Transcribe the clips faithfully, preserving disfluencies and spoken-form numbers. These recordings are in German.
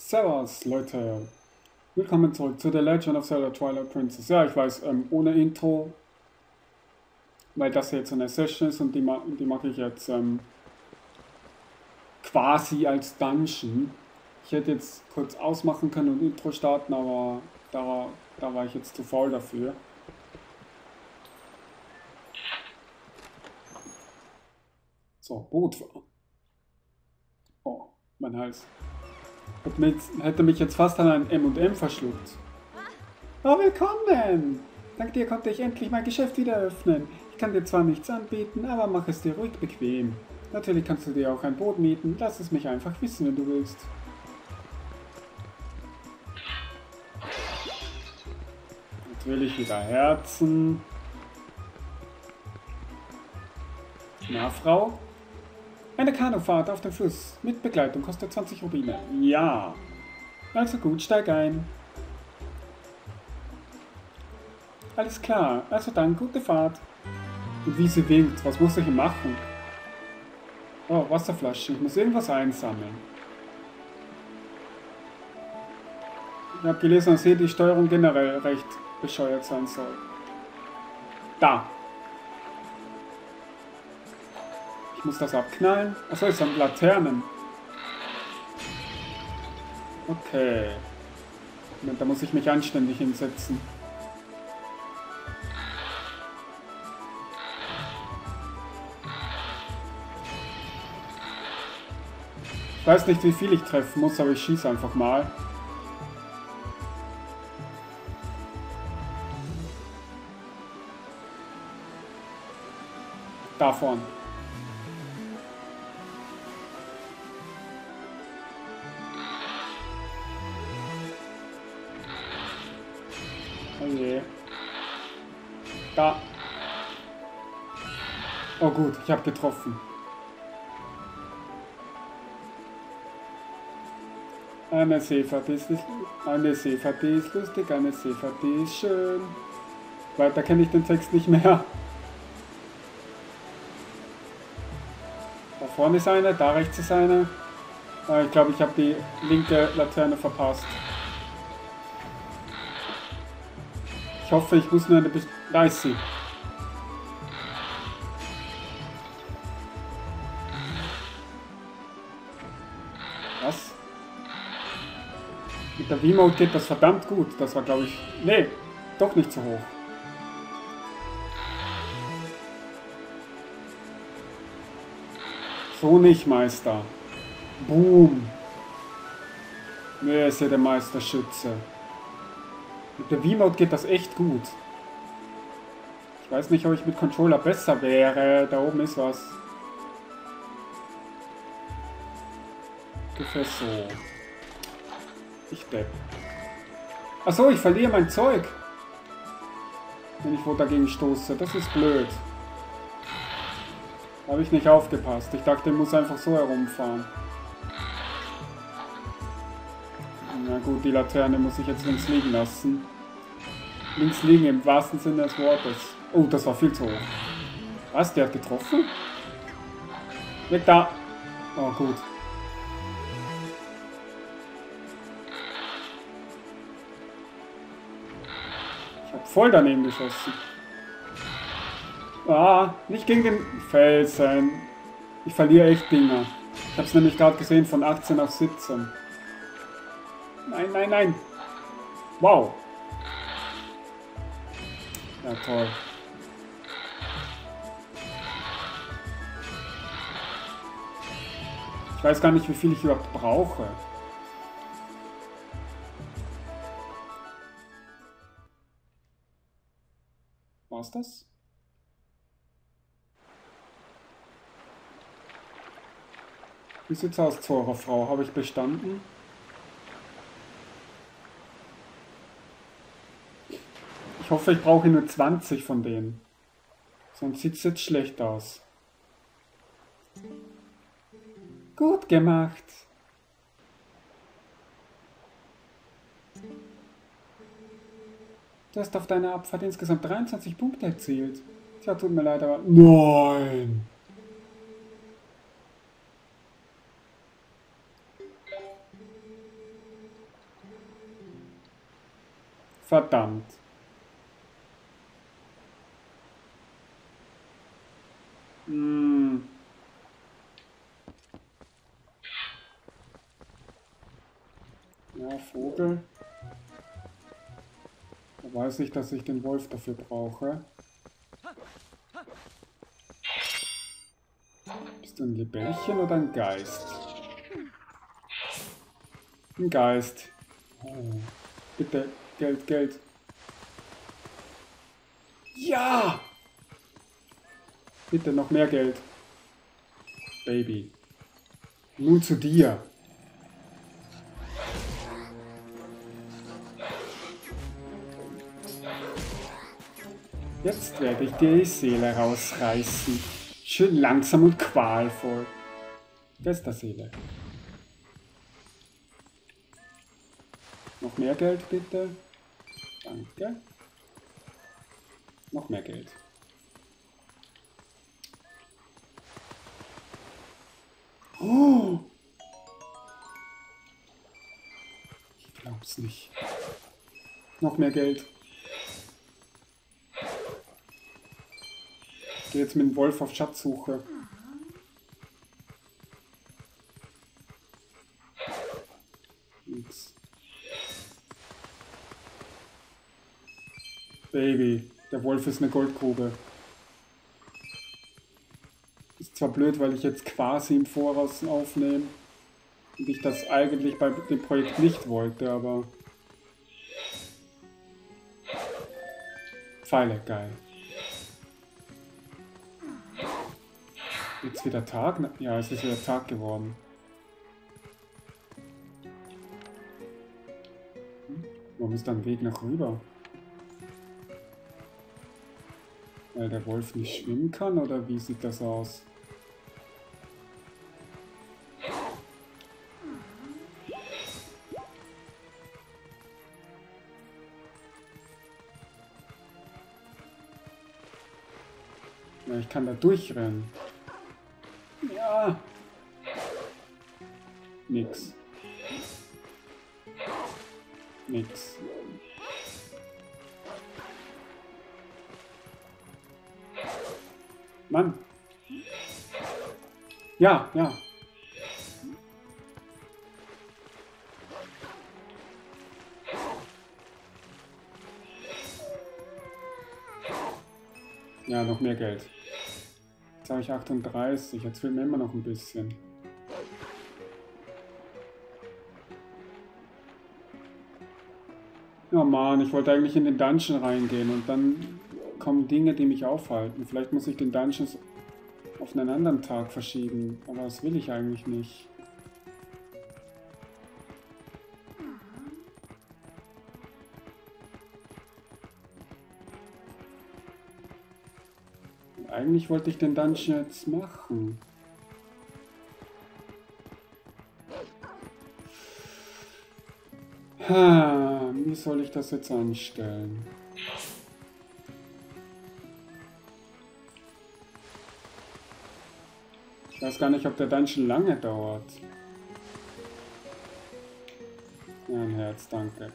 Servus, Leute. Willkommen zurück zu The Legend of Zelda Twilight Princess. Ja, ich weiß, ähm, ohne Intro, weil das jetzt eine Session ist und die, ma die mache ich jetzt ähm, quasi als Dungeon. Ich hätte jetzt kurz ausmachen können und Intro starten, aber da, da war ich jetzt zu faul dafür. So, Boot. Oh, mein Hals. Hätte mich jetzt fast an ein M und M verschluckt. Oh, willkommen! Dank dir konnte ich endlich mein Geschäft wieder öffnen. Ich kann dir zwar nichts anbieten, aber mach es dir ruhig bequem. Natürlich kannst du dir auch ein Boot mieten. Lass es mich einfach wissen, wenn du willst. Natürlich wieder Herzen. Na, Frau? Eine Kanufahrt auf dem Fluss mit Begleitung kostet zwanzig Rubine. Ja. Also gut, steig ein. Alles klar, also dann gute Fahrt. Und wie sie winkt, was muss ich machen? Oh, Wasserflasche, ich muss irgendwas einsammeln. Ich habe gelesen, dass hier die Steuerung generell recht bescheuert sein soll. Da. Ich muss das abknallen. Achso, es sind Laternen. Okay. Moment, da muss ich mich anständig hinsetzen. Ich weiß nicht, wie viel ich treffen muss, aber ich schieße einfach mal. Davon. Oh je. Da. Oh gut, ich habe getroffen. Eine Seefahrt ist, eine Seefahrt ist lustig, eine Seefahrt ist schön. Weiter kenne ich den Text nicht mehr. Da vorne ist eine, da rechts ist eine. Ich glaube, ich habe die linke Laterne verpasst. Ich hoffe, ich muss nur eine... Be da ist sie. Was? Mit der V-Mode geht das verdammt gut. Das war, glaube ich... Nee, doch nicht so hoch. So nicht, Meister. Boom. Wer ist hier der Meisterschütze? Mit der V-Mode geht das echt gut. Ich weiß nicht, ob ich mit Controller besser wäre. Da oben ist was. Ungefähr so. Ich depp. Achso, ich verliere mein Zeug. Wenn ich wo dagegen stoße. Das ist blöd. Habe ich nicht aufgepasst. Ich dachte, ich muss einfach so herumfahren. Na gut, die Laterne muss ich jetzt links liegen lassen. Links liegen im wahrsten Sinne des Wortes. Oh, das war viel zu hoch. Was? Der hat getroffen? Weg da! Oh, gut. Ich habe voll daneben geschossen. Ah, nicht gegen den Felsen. Ich verliere echt Dinger. Ich habe es nämlich gerade gesehen, von achtzehn auf siebzehn. Nein, nein, nein. Wow. Ja, toll. Ich weiß gar nicht, wie viel ich überhaupt brauche. War's das? Wie sieht's aus, Zora-Frau? Habe ich bestanden? Ich hoffe, ich brauche nur zwanzig von denen. Sonst sieht es jetzt schlecht aus. Gut gemacht. Du hast auf deiner Abfahrt insgesamt dreiundzwanzig Punkte erzielt. Tja, tut mir leid, aber... Nein! Verdammt. Hm. Ja, Vogel. Da weiß ich, dass ich den Wolf dafür brauche. Bist du ein Libellchen oder ein Geist? Ein Geist. Oh. Bitte, Geld, Geld. Ja! Bitte noch mehr Geld. Baby. Nun zu dir. Jetzt werde ich dir die Seele rausreißen. Schön langsam und qualvoll. Geisterseele. Noch mehr Geld bitte. Danke. Noch mehr Geld. Oh! Ich glaub's nicht. Noch mehr Geld. Ich gehe jetzt mit dem Wolf auf Schatzsuche. Nix. Baby, der Wolf ist eine Goldgrube. Ist zwar blöd, weil ich jetzt quasi im Voraus aufnehme und ich das eigentlich bei dem Projekt nicht wollte, aber... Pfeile, geil. Jetzt wieder Tag? Ja, es ist wieder Tag geworden. Hm? Warum ist da ein Weg nach rüber? Weil der Wolf nicht schwimmen kann, oder wie sieht das aus? Ja, ich kann da durchrennen. Ja. Nix. Nix. Mann. Ja, ja. Ja, noch mehr Geld. Jetzt habe ich achtunddreißig, jetzt fehlt mir immer noch ein bisschen. Ja Mann, ich wollte eigentlich in den Dungeon reingehen und dann kommen Dinge, die mich aufhalten. Vielleicht muss ich den Dungeon auf einen anderen Tag verschieben, aber das will ich eigentlich nicht. Eigentlich wollte ich den Dungeon jetzt machen. Ha, wie soll ich das jetzt anstellen? Ich weiß gar nicht, ob der Dungeon lange dauert. Ja, ein Herz, danke.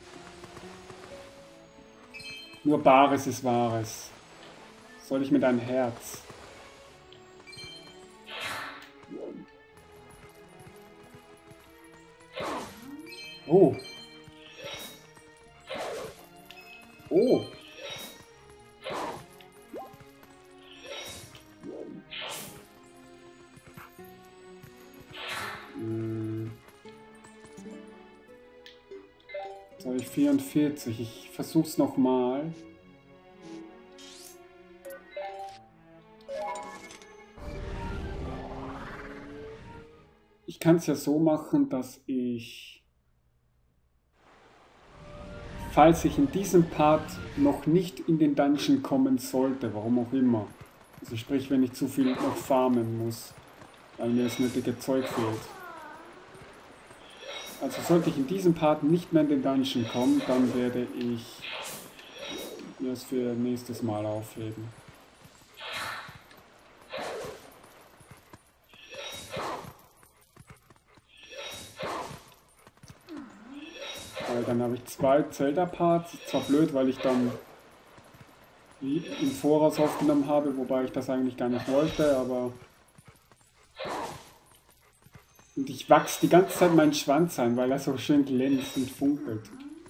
Nur Bares ist Wahres. Soll ich mit einem Herz? Oh. Oh. Hm. Jetzt habe ich vierundvierzig. Ich versuch's nochmal. Ich kann es ja so machen, dass ich, falls ich in diesem Part noch nicht in den Dungeon kommen sollte, warum auch immer, also sprich, wenn ich zu viel noch farmen muss, weil mir das nötige Zeug fehlt. Also sollte ich in diesem Part nicht mehr in den Dungeon kommen, dann werde ich mir das für nächstes Mal aufheben. Weil dann habe ich zwei Zelda-Parts. Zwar blöd, weil ich dann im Voraus aufgenommen habe, wobei ich das eigentlich gar nicht wollte, aber... Und ich wachse die ganze Zeit meinen Schwanz ein, weil er so schön glänzt und funkelt.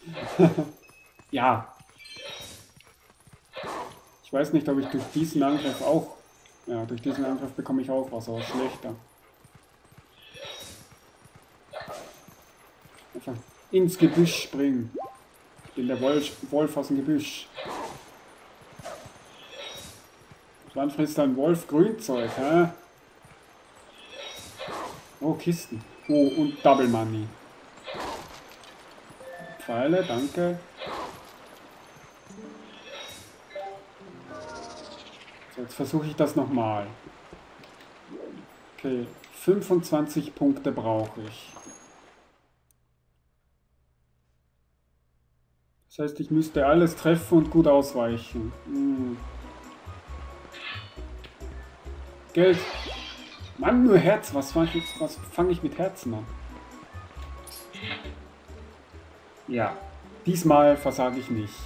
Ja. Ich weiß nicht, ob ich durch diesen Angriff auch... Ja, durch diesen Angriff bekomme ich auch was, aber schlechter. Einfach ins Gebüsch springen. Ich bin der Wolf, Wolf aus dem Gebüsch. Wann frisst ein Wolf Grünzeug, hä? Oh, Kisten. Oh, und Double Money. Pfeile, danke. So, jetzt versuche ich das nochmal. Okay, fünfundzwanzig Punkte brauche ich. Das heißt, ich müsste alles treffen und gut ausweichen. Hm. Geld. Mann, nur Herz. Was fange ich, was fang ich mit Herzen an? Ja, diesmal versage ich nicht.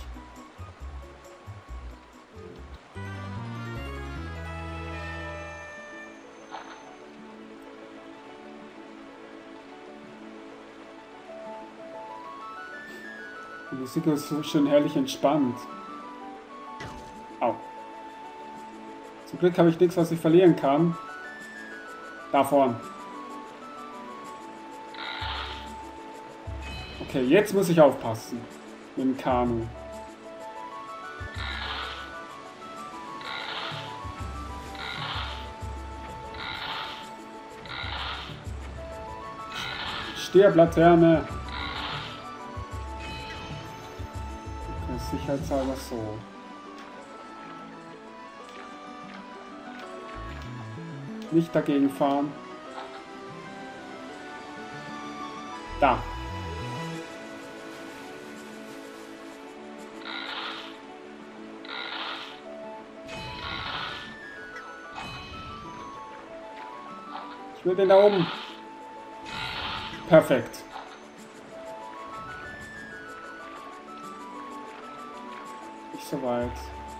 Die Musik ist so schön herrlich entspannt. Au. Zum Glück habe ich nichts, was ich verlieren kann. Da vorn. Okay, jetzt muss ich aufpassen. Mit dem Kanu. Stirb-Laterne. Okay, sicherheitshalber so. Nicht dagegen fahren. Da. Ich will den da oben. Perfekt. Nicht so weit.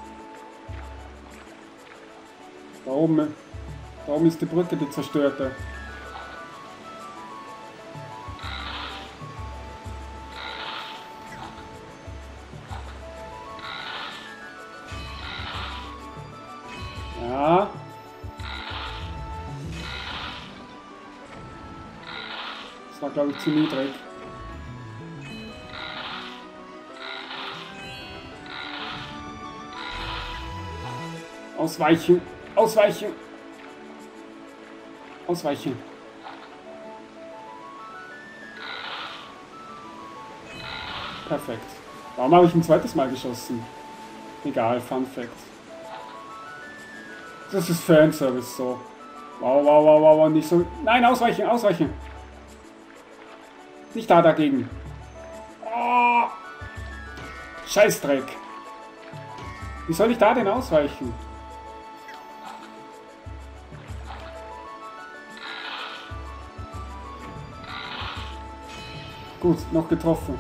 Da oben. Da oben ist die Brücke, die zerstörte. Ja. Das war, glaube ich, zu niedrig. Ausweichen! Ausweichen! Ausweichen. Perfekt. Warum habe ich ein zweites Mal geschossen? Egal, Fun Fact. Das ist Fanservice so. Wow, wow, wow, wow, wow, nicht so. Nein, ausweichen, ausweichen. Nicht da dagegen. Oh. Scheißdreck. Wie soll ich da denn ausweichen? Gut, noch getroffen.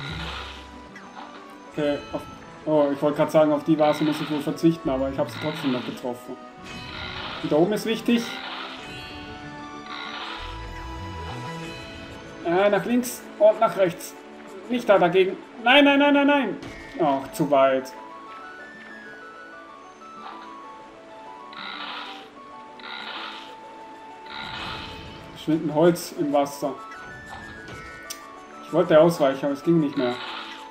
Okay, auf, oh, ich wollte gerade sagen, auf die Vase muss ich wohl verzichten, aber ich habe sie trotzdem noch getroffen. Und da oben ist wichtig. Äh, nach links und nach rechts. Nicht da dagegen. Nein, nein, nein, nein, nein. Ach, zu weit. Schwinden Holz im Wasser. Ich wollte ausweichen, aber es ging nicht mehr.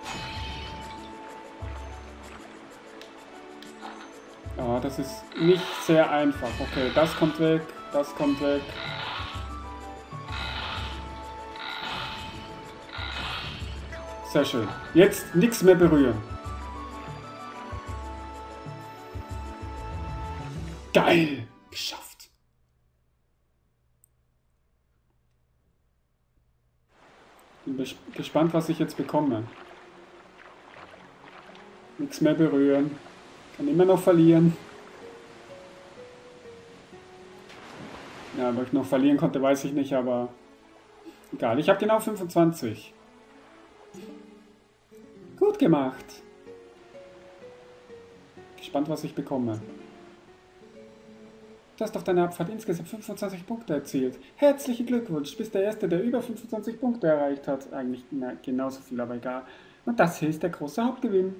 Ja, das ist nicht sehr einfach. Okay, das kommt weg, das kommt weg. Sehr schön. Jetzt nichts mehr berühren. Geil! Geschafft. Bin gespannt, was ich jetzt bekomme. Nichts mehr berühren. Kann immer noch verlieren. Ja, ob ich noch verlieren konnte, weiß ich nicht, aber egal. Ich habe genau fünfundzwanzig. gut gemacht. Gespannt, was ich bekomme. Du hast auf deiner Abfahrt insgesamt fünfundzwanzig Punkte erzielt. Herzlichen Glückwunsch, du bist der Erste, der über fünfundzwanzig Punkte erreicht hat. Eigentlich na, genauso viel, aber egal. Und das hier ist der große Hauptgewinn.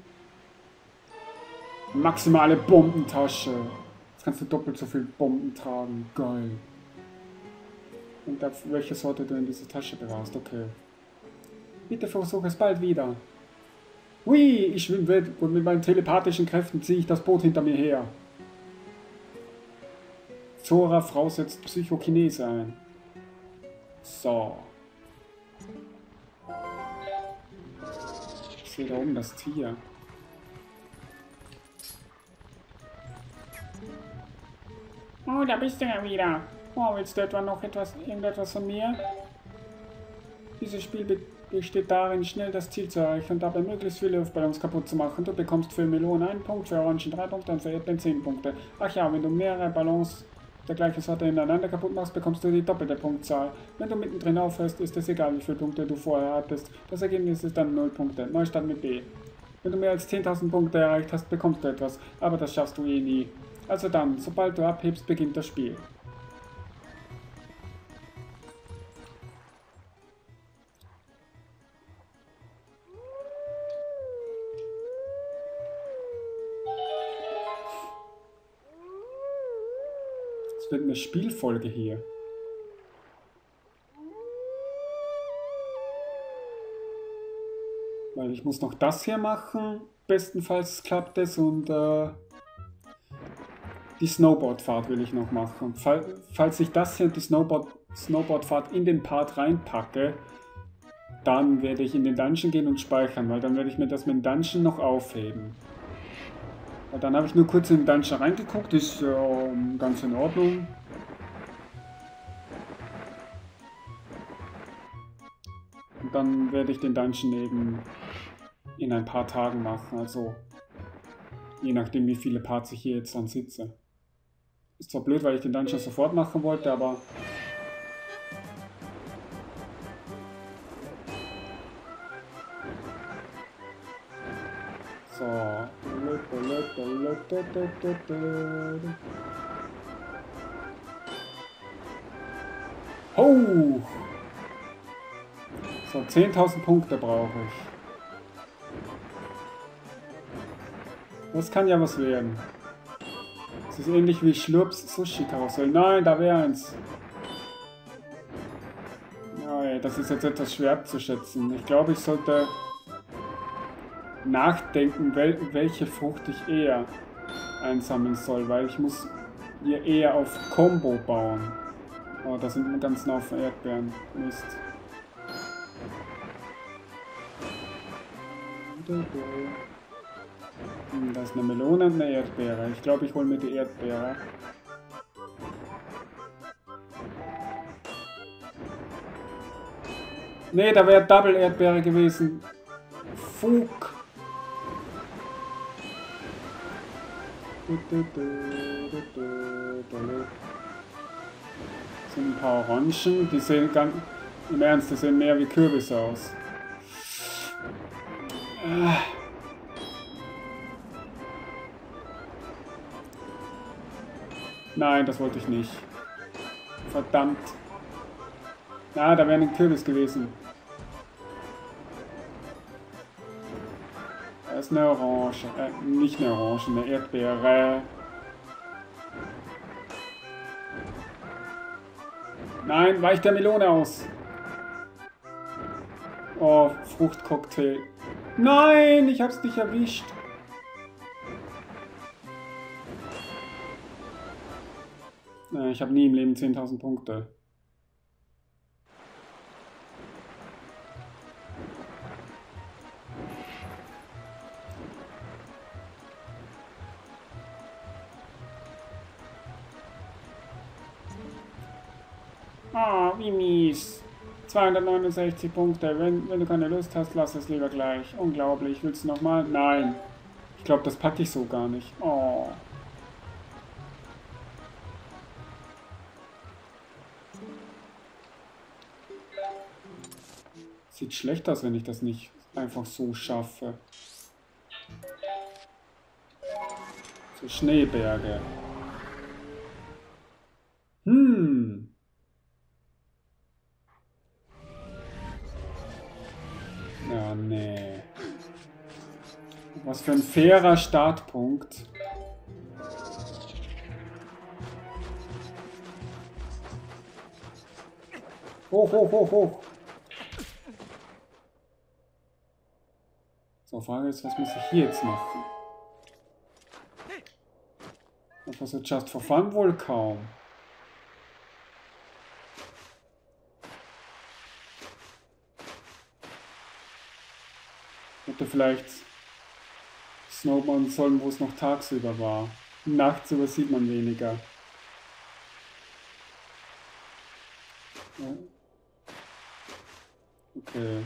Maximale Bombentasche. Jetzt kannst du doppelt so viel Bomben tragen. Geil. Und auf welche Sorte du in diese Tasche bewahrst. Okay. Bitte versuch es bald wieder. Hui, ich schwimme weg und mit meinen telepathischen Kräften ziehe ich das Boot hinter mir her. Zora Frau setzt Psychokinese ein. So. Ich sehe da oben das Tier. Oh, da bist du ja wieder. Oh, willst du etwa noch etwas, irgendetwas von mir? Dieses Spiel be besteht darin, schnell das Ziel zu erreichen und dabei möglichst viele Luftballons kaputt zu machen. Du bekommst für Melonen einen Punkt, für Orangen drei Punkte und für Erdbeeren zehn Punkte. Ach ja, wenn du mehrere Ballons der gleichen Sorte hintereinander kaputt machst, bekommst du die doppelte Punktzahl. Wenn du mittendrin aufhörst, ist es egal, wie viele Punkte du vorher hattest. Das Ergebnis ist dann null Punkte. Neustart mit B. Wenn du mehr als zehntausend Punkte erreicht hast, bekommst du etwas, aber das schaffst du eh nie. Also dann, sobald du abhebst, beginnt das Spiel. Es wird eine Spielfolge hier. Weil ich muss noch das hier machen. Bestenfalls klappt es und äh, die Snowboardfahrt will ich noch machen. Fall, falls ich das hier und die Snowboard, Snowboardfahrt in den Part reinpacke, dann werde ich in den Dungeon gehen und speichern, weil dann werde ich mir das mit dem Dungeon noch aufheben. Weil dann habe ich nur kurz in den Dungeon reingeguckt, ist äh, ganz in Ordnung. Und dann werde ich den Dungeon eben in ein paar Tagen machen, also je nachdem wie viele Parts ich hier jetzt dann sitze. Ist zwar blöd, weil ich den Dungeon sofort machen wollte, aber so. Oh! So, zehntausend Punkte brauche ich. Das kann ja was werden. Das ist ähnlich wie Schlurps Sushi-Karussell. Nein, da wäre eins. Ja, das ist jetzt etwas schwer abzuschätzen. Ich glaube, ich sollte nachdenken, wel welche Frucht ich eher einsammeln soll, weil ich muss hier eher auf Combo bauen. Oh, da sind ein ganzen Haufen Erdbeeren. Mist. Hm, da ist eine Melone und eine Erdbeere. Ich glaube, ich hole mir die Erdbeere. Nee, da wäre Double Erdbeere gewesen. Fug. Das sind ein paar Orangen, die sehen ganz, im Ernst, die sehen mehr wie Kürbisse aus. Ah. Nein, das wollte ich nicht. Verdammt. Na, da wäre ein Kürbis gewesen. Da ist eine Orange. Äh, nicht eine Orange, eine Erdbeere. Nein, weicht der Melone aus. Oh, Fruchtcocktail. Nein, ich hab's nicht erwischt. Äh, ich habe nie im Leben zehntausend Punkte. Ah, wie mies. zweihundertneunundsechzig Punkte. Wenn, wenn du keine Lust hast, lass es lieber gleich. Unglaublich. Willst du nochmal? Nein. Ich glaube, das packe ich so gar nicht. Oh. Sieht schlecht aus, wenn ich das nicht einfach so schaffe. So Schneeberge. Hm. Ja, nee. Was für ein fairer Startpunkt. Hoch, hoch, hoch, hoch. So, Frage ist, was muss ich hier jetzt machen? Einfach so just for fun wohl kaum. Hätte vielleicht Snowboarden sollen, wo es noch tagsüber war. Nachts über sieht man weniger. Ja. Okay.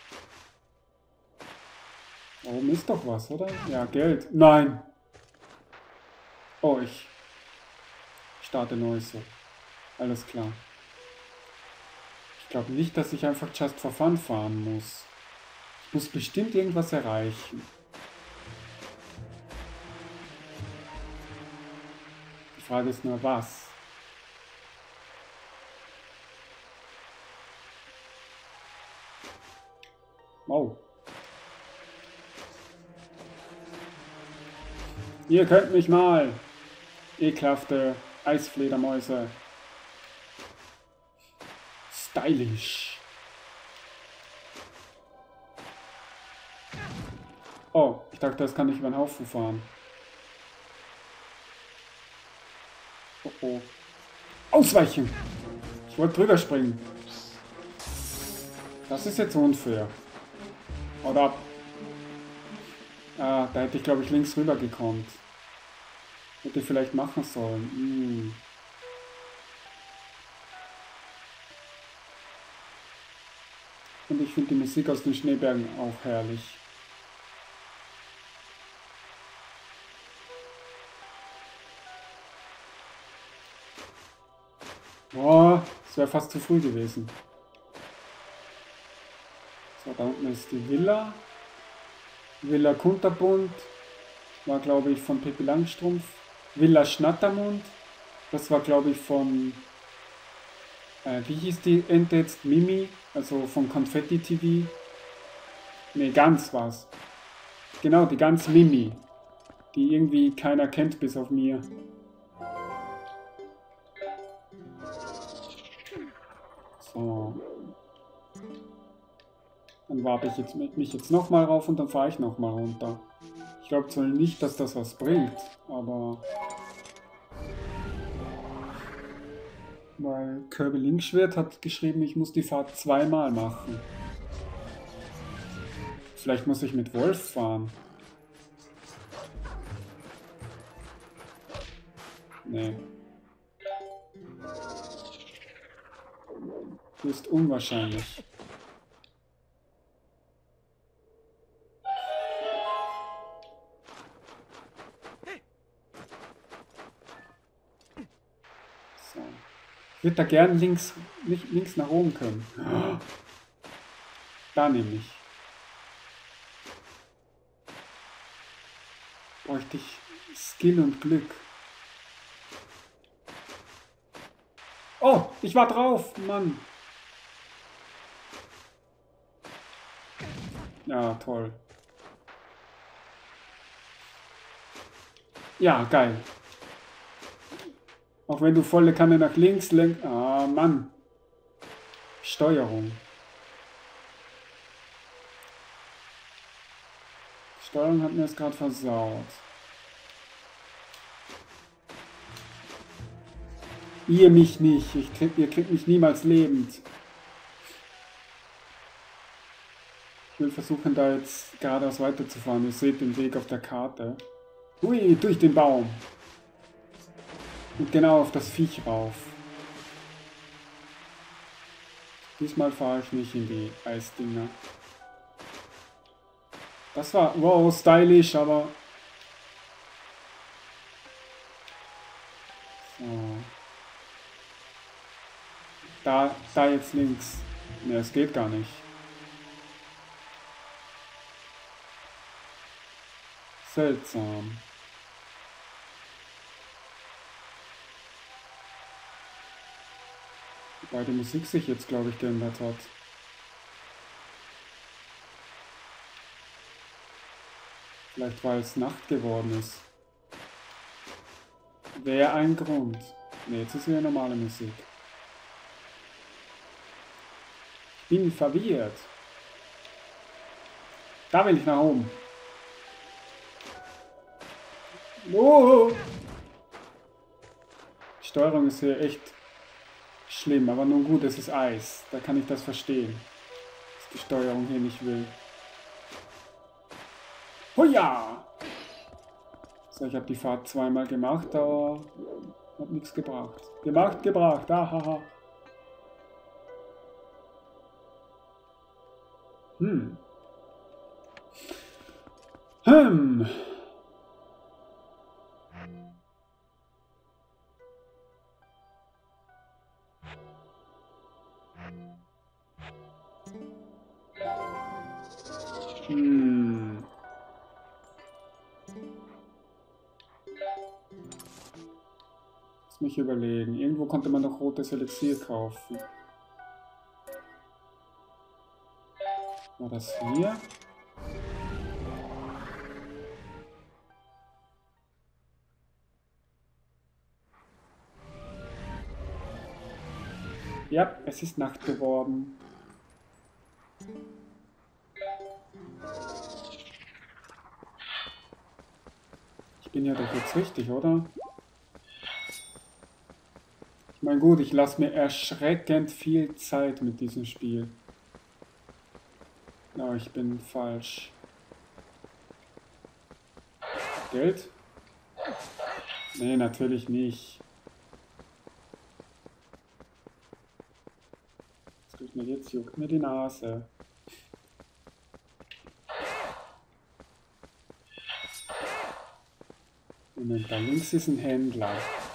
Warum ist doch was, oder? Ja, Geld. Nein! Oh, ich starte neu so. Alles klar. Ich glaube nicht, dass ich einfach just for fun fahren muss. Ich muss bestimmt irgendwas erreichen. Die Frage ist nur, was? Wow. Ihr könnt mich mal. Ekelhafte Eisfledermäuse. Stylisch. Oh, ich dachte, das kann ich über den Haufen fahren. Oh oh. Ausweichen! Ich wollte drüber springen. Das ist jetzt unfair. Haut ab. Ah, da hätte ich, glaube ich, links rüber gekonnt. Hätte ich vielleicht machen sollen. Hm. Und ich finde die Musik aus den Schneebergen auch herrlich. Boah, das wäre fast zu früh gewesen. So, da unten ist die Villa. Villa Kunterbund. War, glaube ich, von Pippi Langstrumpf. Villa Schnattermund. Das war, glaube ich, von... Äh, wie hieß die Ente jetzt? Mimi. Also von Konfetti T V. Ne, Gans war's. Genau, die Gans Mimi. Die irgendwie keiner kennt, bis auf mir. So. Dann warte ich jetzt mit mich jetzt nochmal rauf und dann fahre ich nochmal runter. Ich glaube zwar nicht, dass das was bringt, aber... Weil Kirby Linkschwert hat geschrieben, ich muss die Fahrt zweimal machen. Vielleicht muss ich mit Wolf fahren. Nee. Das ist unwahrscheinlich. So. Ich würde da gern links, nicht links nach oben können. Da nämlich. Bräuchte ich Skill und Glück. Oh, ich war drauf, Mann. Ja, toll. Ja, geil. Auch wenn du volle Kanne nach links lenkst. Ah, Mann. Steuerung. Steuerung hat mir das gerade versaut. Ihr mich nicht. Ich krieg, ihr kriegt mich niemals lebend. Ich will versuchen, da jetzt geradeaus weiterzufahren. Ihr seht den Weg auf der Karte. Ui, durch den Baum. Und genau auf das Viech rauf. Diesmal fahre ich nicht in die Eisdinger. Das war, wow, stylisch, aber... So. Da, da jetzt links. Ne, es geht gar nicht. Seltsam. Wobei die Musik sich jetzt, glaube ich, geändert hat. Vielleicht weil es Nacht geworden ist. Wäre ein Grund. Ne, jetzt ist wieder normale Musik. Ich bin verwirrt. Da will ich nach oben. Oh! Die Steuerung ist hier echt schlimm, aber nun gut, es ist Eis. Da kann ich das verstehen, dass die Steuerung hier nicht will. Hoja! So, ich habe die Fahrt zweimal gemacht, aber hat nichts gebracht. Gemacht, gebracht, ahaha. Hm. Hm. Hm. Lass mich überlegen. Irgendwo konnte man doch rotes Elixier kaufen. War das hier? Ja, es ist Nacht geworden. Ich bin ja doch jetzt richtig, oder? Ich meine, gut, ich lasse mir erschreckend viel Zeit mit diesem Spiel. Aber ich bin falsch. Geld? Nee, natürlich nicht. Was tut mir jetzt? Juckt mir die Nase. Moment, da links ist ein Händler.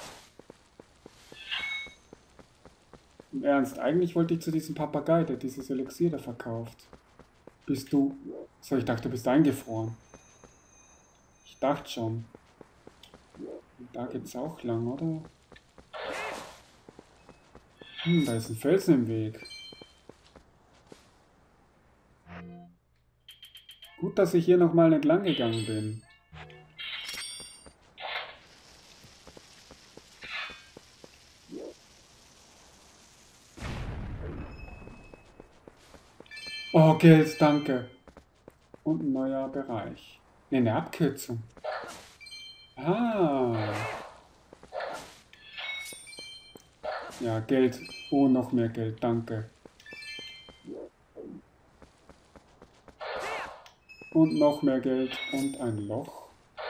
Im Ernst, eigentlich wollte ich zu diesem Papagei, der dieses Elixier da verkauft. Bist du... So, ich dachte, du bist eingefroren. Ich dachte schon. Und da geht's auch lang, oder? Hm, da ist ein Felsen im Weg. Gut, dass ich hier nochmal entlang gegangen bin. Oh, Geld, danke. Und ein neuer Bereich. Ne, eine Abkürzung. Ah. Ja, Geld. Oh, noch mehr Geld, danke. Und noch mehr Geld und ein Loch.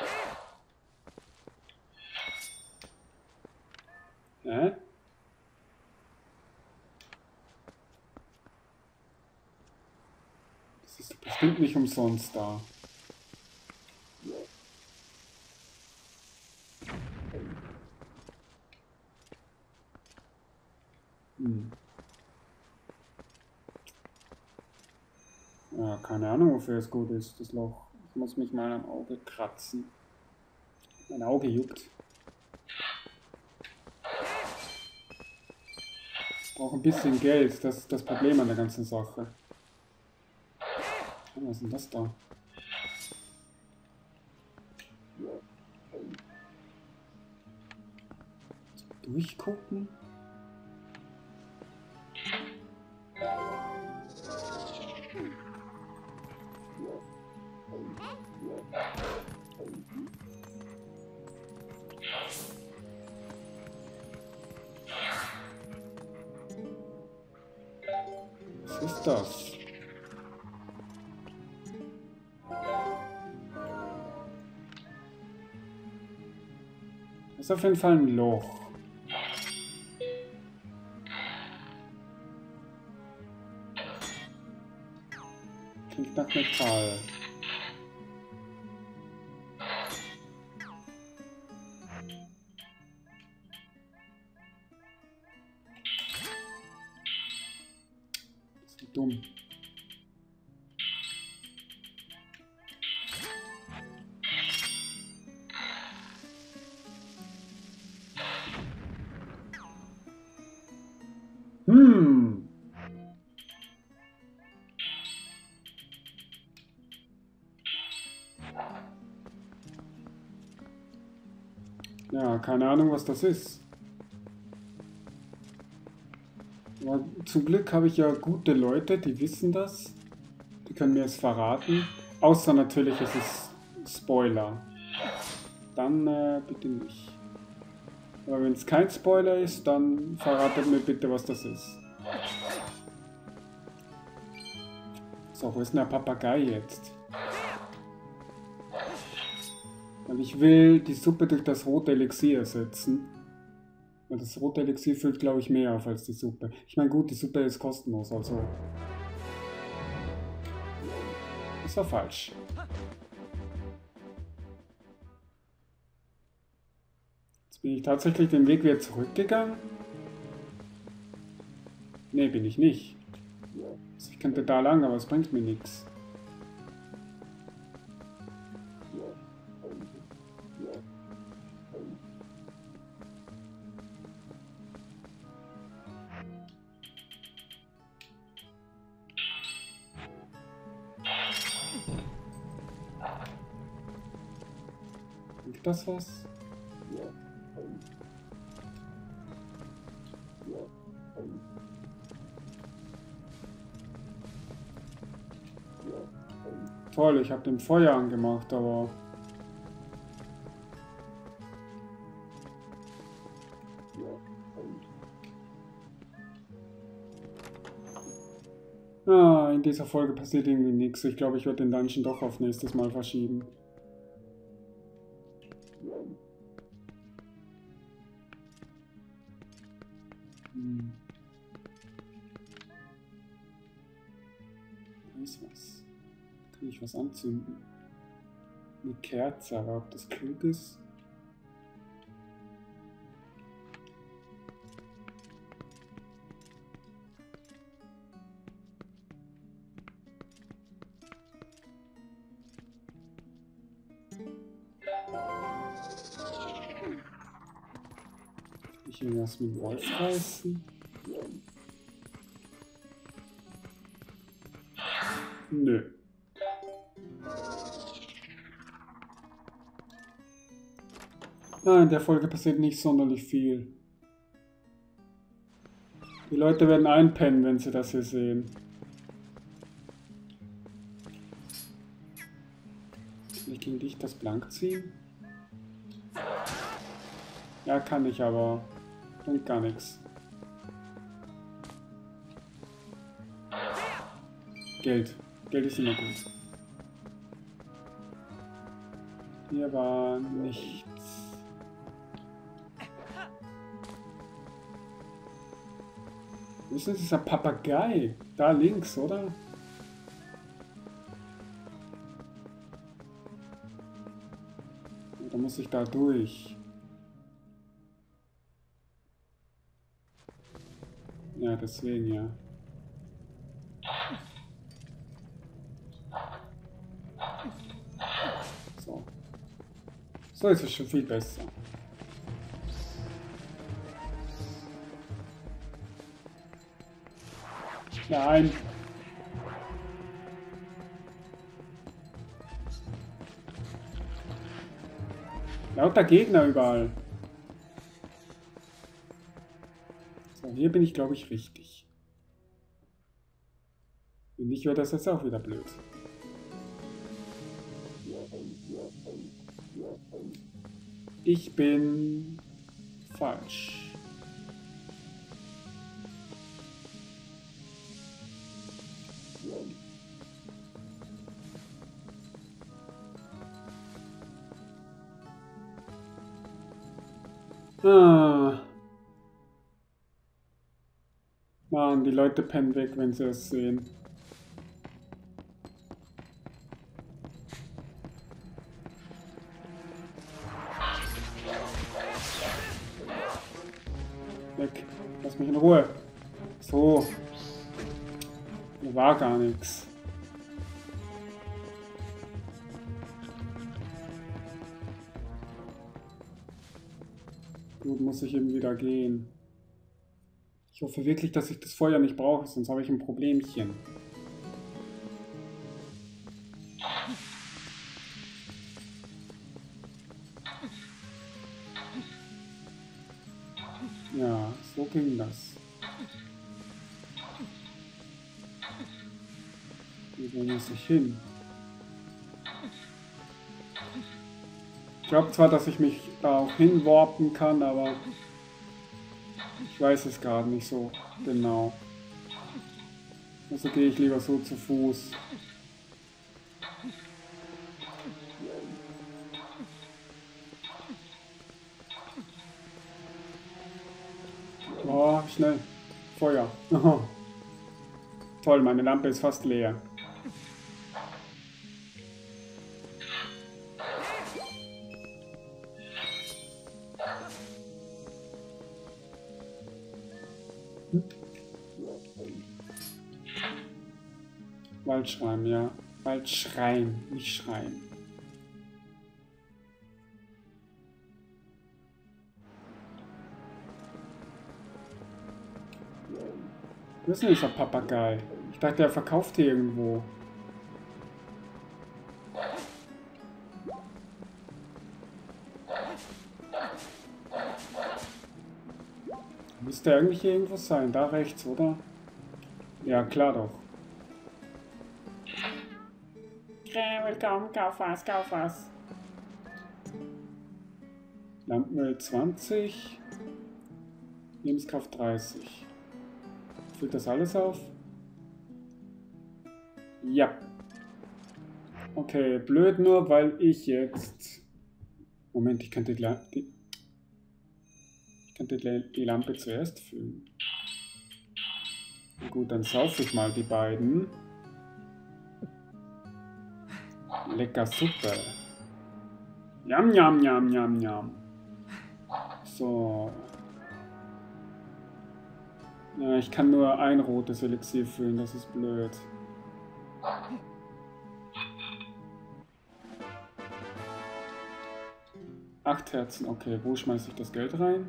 Hä? Das ist bestimmt nicht umsonst da. Hm. Ja, keine Ahnung, wofür es gut ist, das Loch. Ich muss mich mal am Auge kratzen. Mein Auge juckt. Ich brauche ein bisschen Geld, das ist das Problem an der ganzen Sache. Oh, was ist denn das da? Durchgucken? Was ist das? Das ist auf jeden Fall ein Loch. Klingt nach Metall. Das ist dumm. Ja, keine Ahnung, was das ist. Aber zum Glück habe ich ja gute Leute, die wissen das. Die können mir es verraten. Außer natürlich, es ist Spoiler. Dann äh, bitte nicht. Aber wenn es kein Spoiler ist, dann verratet mir bitte, was das ist. So, wo ist denn der Papagei jetzt? Und ich will die Suppe durch das rote Elixier ersetzen. Weil das rote Elixier füllt, glaube ich, mehr auf als die Suppe. Ich meine, gut, die Suppe ist kostenlos, also... Das war falsch. Jetzt bin ich tatsächlich den Weg wieder zurückgegangen. Ne, bin ich nicht. Also ich könnte da lang, aber es bringt mir nichts. Bringt das was? Toll, ich habe den Feuer angemacht, aber... Ah, in dieser Folge passiert irgendwie nichts. Ich glaube, ich werde den Dungeon doch auf nächstes Mal verschieben. Hm. Da ist was. Kann ich was anzünden? Eine Kerze, aber ob das klug ist? Ich will was mit dem Wolf reißen. Nö. Nein, in der Folge passiert nicht sonderlich viel. Die Leute werden einpennen, wenn sie das hier sehen. Kann ich gegen dich das blank ziehen? Ja, kann ich, aber bringt gar nichts. Geld. Geld ist immer gut. Hier war nichts. Wo ist denn dieser Papagei? Da links, oder? Da muss ich da durch. Ja, deswegen, ja. So. So ist es schon viel besser. Nein. Lauter Gegner überall. So, hier bin ich, glaube ich, richtig. Wenn nicht, wäre das jetzt auch wieder blöd. Ich bin falsch. Ah. Mann, die Leute pennen weg, wenn sie es sehen. Weg. Lass mich in Ruhe. So. Da war gar nichts. Gut, muss ich eben wieder gehen. Ich hoffe wirklich, dass ich das Feuer nicht brauche, sonst habe ich ein Problemchen. Wo ging das? Wo muss ich hin? Ich glaube zwar, dass ich mich da auch hinwarpen kann, aber ich weiß es gerade nicht so genau. Also gehe ich lieber so zu Fuß. Oh, schnell. Feuer. Toll, meine Lampe ist fast leer. Hm? Waldschreien, ja. Waldschreien, nicht schreien. Das ist nicht so ein Papagei. Ich dachte, er verkauft hier irgendwo. Müsste eigentlich hier irgendwo sein. Da rechts, oder? Ja, klar doch. Ja, willkommen, kauf was, kauf was. Lampenöl zwanzig. Lebenskraft dreißig. Füllt das alles auf? Ja. Okay, blöd nur, weil ich jetzt... Moment, ich könnte die, La die, ich könnte die Lampe zuerst füllen. Gut, dann saufe ich mal die beiden. Lecker Suppe. Jam, jam, jam, jam, jam. So. Ja, ich kann nur ein rotes Elixier füllen, das ist blöd. Acht Herzen, okay. Wo schmeiße ich das Geld rein?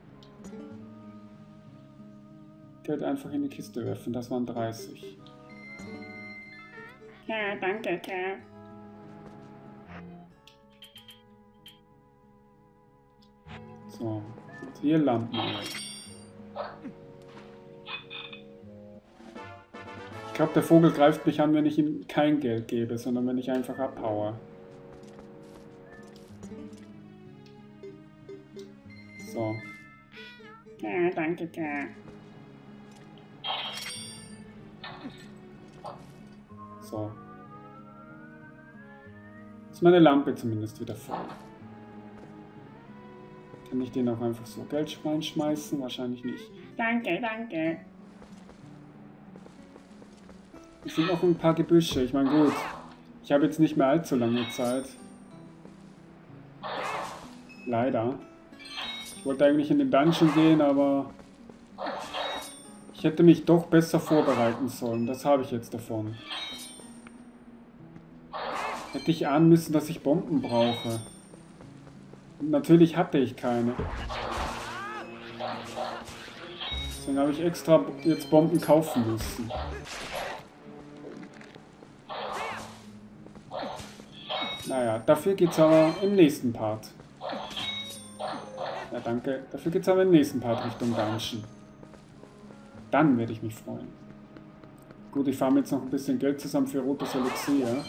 Geld einfach in die Kiste werfen, das waren dreißig. Ja, danke, Kerl. So, und hier Lampenöl. Ich glaube, der Vogel greift mich an, wenn ich ihm kein Geld gebe, sondern wenn ich einfach abhaue. So. Ja, danke, Kerl. So. Ist meine Lampe zumindest wieder voll. Kann ich den auch einfach so Geld reinschmeißen? Wahrscheinlich nicht. Danke, danke. Es sind noch ein paar Gebüsche. Ich meine, gut. Ich habe jetzt nicht mehr allzu lange Zeit. Leider. Ich wollte eigentlich in den Dungeon gehen, aber ich hätte mich doch besser vorbereiten sollen. Das habe ich jetzt davon. Hätte ich ahnen müssen, dass ich Bomben brauche. Und natürlich hatte ich keine. Deswegen habe ich extra jetzt Bomben kaufen müssen. Naja, dafür geht's aber im nächsten Part. Ja, danke. Dafür geht's aber im nächsten Part Richtung Dungeon. Dann werde ich mich freuen. Gut, ich farme jetzt noch ein bisschen Geld zusammen für rotes Elixier.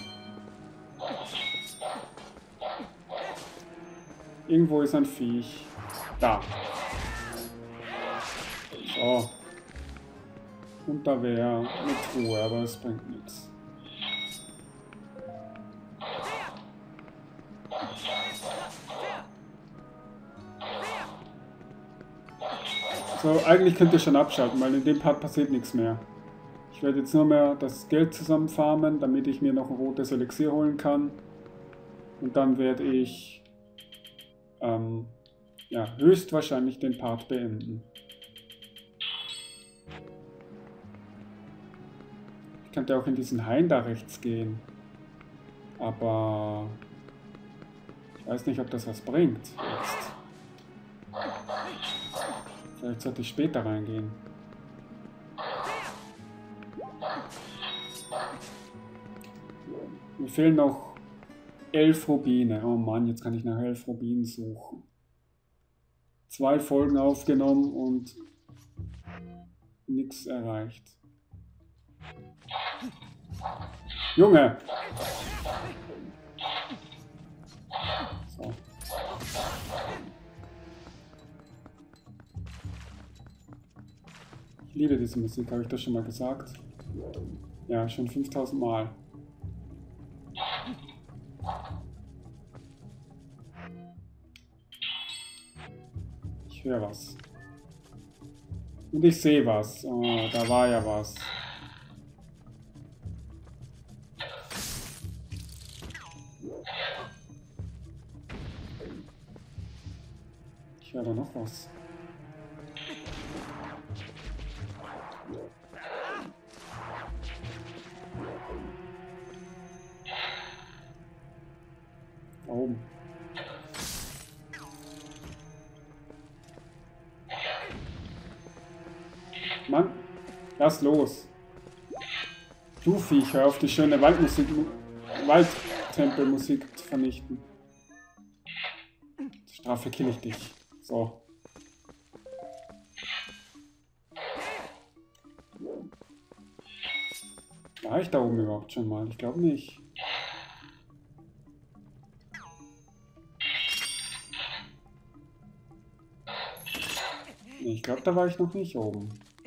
Irgendwo ist ein Viech. Da. So. Und da wäre eine Truhe, aber es bringt nichts. So, eigentlich könnt ihr schon abschalten, weil in dem Part passiert nichts mehr. Ich werde jetzt nur mehr das Geld zusammen farmen, damit ich mir noch ein rotes Elixier holen kann. Und dann werde ich ähm, ja, höchstwahrscheinlich den Part beenden. Ich könnte auch in diesen Hain da rechts gehen. Aber ich weiß nicht, ob das was bringt jetzt. Vielleicht sollte ich später reingehen. Mir fehlen noch elf Rubine. Oh Mann, jetzt kann ich nach elf Rubinen suchen. Zwei Folgen aufgenommen und Nix erreicht. Junge! So. Ich liebe diese Musik, habe ich das schon mal gesagt? Ja, schon fünftausend Mal. Ich höre was. Und ich sehe was. Oh, da war ja was. Ich höre da noch was. Da oben. Mann, lass los. Du Viech, hör auf, die schöne Waldmusik, Waldtempelmusik zu vernichten. Zur Strafe kill ich dich. So. War ich da oben überhaupt schon mal? Ich glaube nicht. Nee, ich glaube, da war ich noch nicht oben.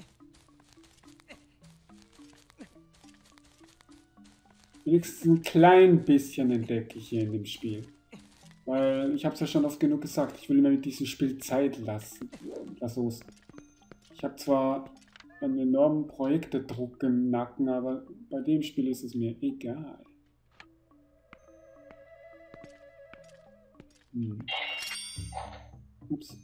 Wenigstens ein klein bisschen entdecke ich hier in dem Spiel. Weil ich habe es ja schon oft genug gesagt, ich will mir mit diesem Spiel Zeit lassen. Lass los. Ich habe zwar einen enormen Projektedruck im Nacken, aber bei dem Spiel ist es mir egal. Hm. Ups.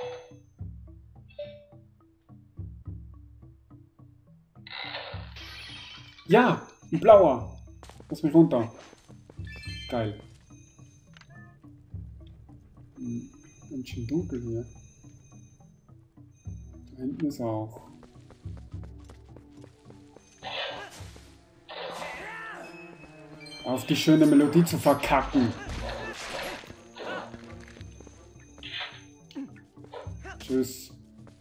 Ja, ein blauer. Lass mich runter. Geil. Hm. Ganz schön dunkel hier. Da hinten ist er auch. Auf die schöne Melodie zu verkacken. Tschüss.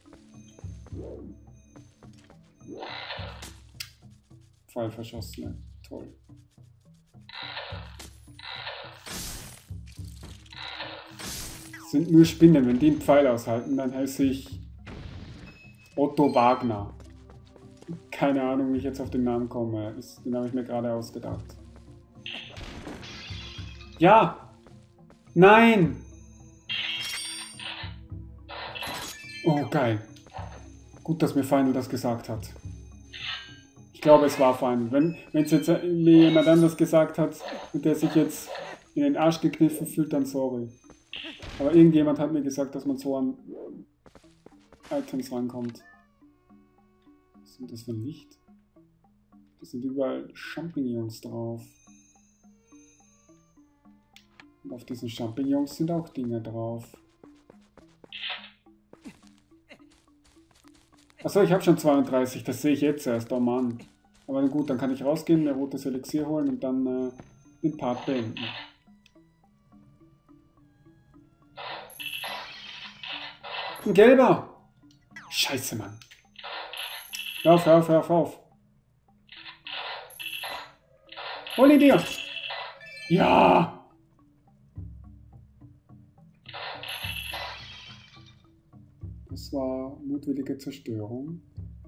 Pfeil verschossen, ja. Toll. Das sind nur Spinnen. Wenn die einen Pfeil aushalten, dann heiße ich Otto Wagner. Keine Ahnung, wie ich jetzt auf den Namen komme. Das, den habe ich mir gerade ausgedacht. Ja! Nein! Oh, geil. Gut, dass mir Final das gesagt hat. Ich glaube, es war Final. Wenn es jetzt mir jemand anders gesagt hat und der sich jetzt in den Arsch gekniffen fühlt, dann sorry. Aber irgendjemand hat mir gesagt, dass man so an Items rankommt. Was ist das für ein Licht? Da sind überall Champignons drauf. Und auf diesen Champignons sind auch Dinge drauf. Achso, ich habe schon zweiunddreißig, das sehe ich jetzt erst, oh Mann. Aber gut, dann kann ich rausgehen, mir rotes Elixier holen und dann äh, den Part beenden. Ein gelber! Scheiße, Mann. Hör auf, hör auf, hör auf, hör auf. Hol ihn dir! Ja! Das war mutwillige Zerstörung.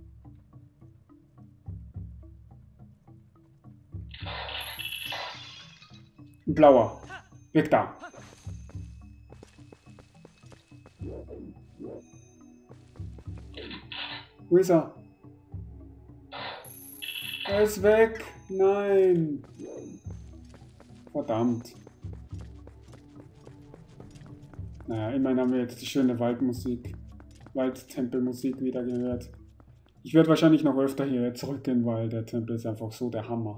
Ein blauer. Weg da. Wo ist er? Er ist weg. Nein. Verdammt. Naja, immerhin haben wir jetzt die schöne Waldmusik. Waldtempelmusik wieder gehört. Ich werde wahrscheinlich noch öfter hier zurückgehen, weil der Tempel ist einfach so der Hammer.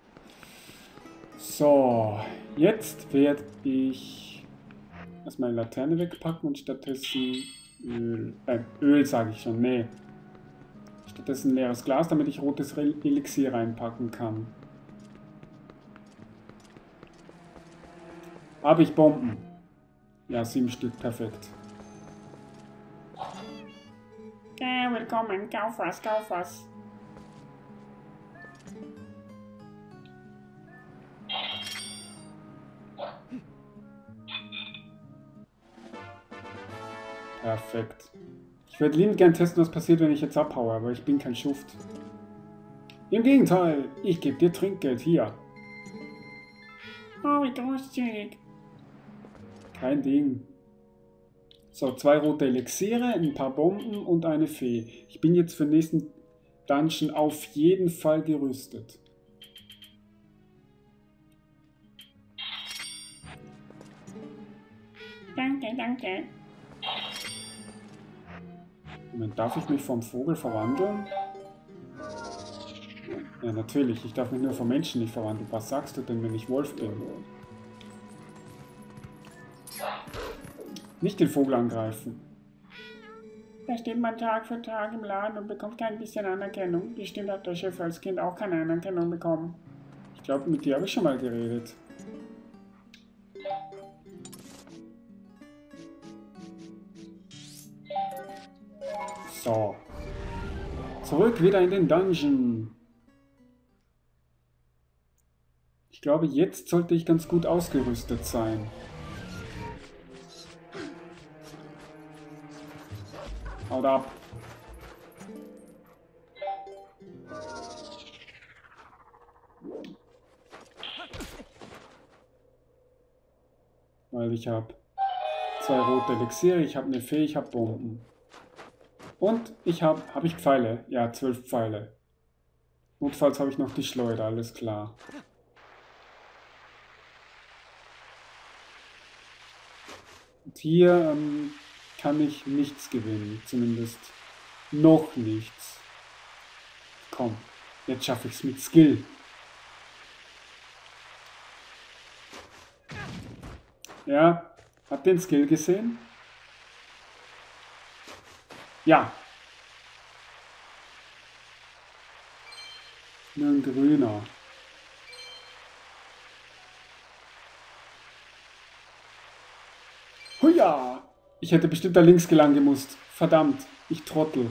So, jetzt werde ich erstmal die Laterne wegpacken und stattdessen Öl, äh, Öl sage ich schon, nee. Stattdessen ein leeres Glas, damit ich rotes Elixier reinpacken kann. Habe ich Bomben? Ja, sieben Stück, perfekt. willkommen. Kauf was, kauf was. Perfekt. Ich würde liebend gern testen, was passiert, wenn ich jetzt abhaue, aber ich bin kein Schuft. Im Gegenteil, ich gebe dir Trinkgeld hier. Oh, wie großzügig. Kein Ding. So, zwei rote Elixiere, ein paar Bomben und eine Fee. Ich bin jetzt für den nächsten Dungeon auf jeden Fall gerüstet. Danke, danke. Moment, darf ich mich vom Vogel verwandeln? Ja, natürlich. Ich darf mich nur vom Menschen nicht verwandeln. Was sagst du denn, wenn ich Wolf bin? Nicht den Vogel angreifen. Da steht man Tag für Tag im Laden und bekommt kein bisschen Anerkennung. Bestimmt hat der Chef als Kind auch keine Anerkennung bekommen. Ich glaube, mit dir habe ich schon mal geredet. So. Zurück wieder in den Dungeon. Ich glaube, jetzt sollte ich ganz gut ausgerüstet sein. Haut ab. Weil ich habe zwei rote Elixiere, ich habe eine Fee, ich habe Bomben. Und ich habe, habe ich Pfeile? Ja, zwölf Pfeile. Notfalls habe ich noch die Schleuder, alles klar. Und hier ähm, kann ich nichts gewinnen, zumindest noch nichts. Komm, jetzt schaffe ich es mit Skill. Ja, habt ihr den Skill gesehen? Ja. Nur ein grüner. Huja! Ich hätte bestimmt da links gelangen gemusst. Verdammt, ich Trottel.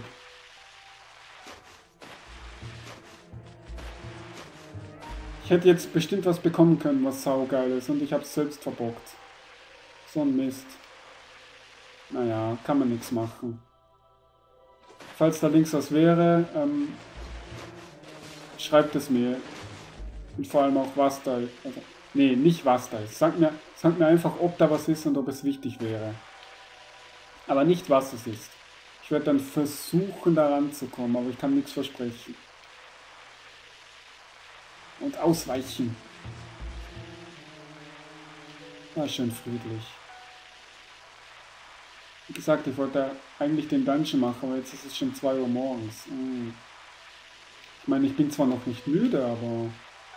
Ich hätte jetzt bestimmt was bekommen können, was saugeil ist, und ich habe es selbst verbockt. So ein Mist. Naja, kann man nichts machen. Falls da links was wäre, ähm, schreibt es mir. Und vor allem auch was da ist. Also, nee, nicht was da ist. Sagt mir, sagt mir einfach, ob da was ist und ob es wichtig wäre. Aber nicht, was es ist. Ich werde dann versuchen, da ranzukommen, aber ich kann nichts versprechen. Und ausweichen. War schön friedlich. Wie gesagt, ich wollte eigentlich den Dungeon machen, aber jetzt ist es schon zwei Uhr morgens. Ich meine, ich bin zwar noch nicht müde, aber...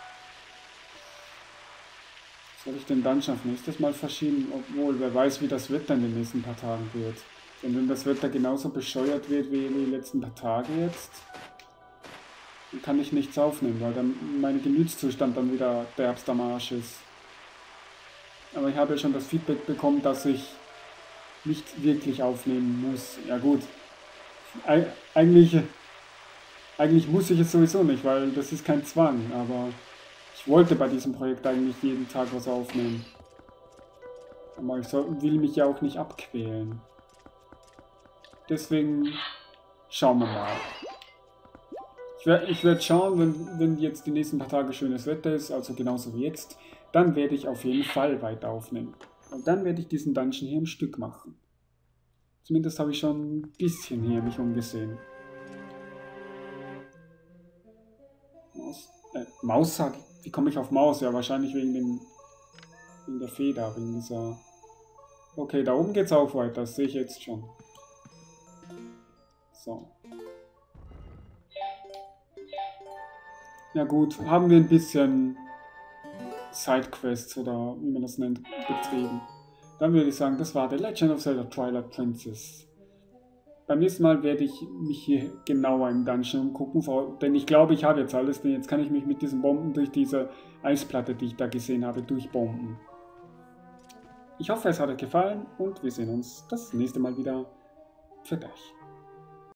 Soll ich den Dungeon auf nächstes Mal verschieben? Obwohl, wer weiß, wie das Wetter in den nächsten paar Tagen wird. Denn wenn das Wetter genauso bescheuert wird wie die letzten paar Tage jetzt, dann kann ich nichts aufnehmen, weil dann mein Gemütszustand dann wieder derbst am Arsch ist. Aber ich habe ja schon das Feedback bekommen, dass ich nicht wirklich aufnehmen muss. Ja gut, Eig eigentlich, eigentlich muss ich es sowieso nicht, weil das ist kein Zwang, aber ich wollte bei diesem Projekt eigentlich jeden Tag was aufnehmen. Aber ich soll, will mich ja auch nicht abquälen. Deswegen schauen wir mal. Ich werde ich werd schauen, wenn, wenn jetzt die nächsten paar Tage schönes Wetter ist, also genauso wie jetzt, dann werde ich auf jeden Fall weiter aufnehmen. Und dann werde ich diesen Dungeon hier im Stück machen. Zumindest habe ich schon ein bisschen hier mich umgesehen. Maus, äh, Maus sag ich. Wie komme ich auf Maus? Ja, wahrscheinlich wegen dem, wegen der Feder, wegen dieser... Okay, da oben geht's auch weiter, das sehe ich jetzt schon. So. Ja gut, haben wir ein bisschen Sidequests oder wie man das nennt, betrieben. Dann würde ich sagen, das war The Legend of Zelda Twilight Princess. Beim nächsten Mal werde ich mich hier genauer im Dungeon umgucken, denn ich glaube, ich habe jetzt alles, denn jetzt kann ich mich mit diesen Bomben durch diese Eisplatte, die ich da gesehen habe, durchbomben. Ich hoffe, es hat euch gefallen und wir sehen uns das nächste Mal wieder. Für euch.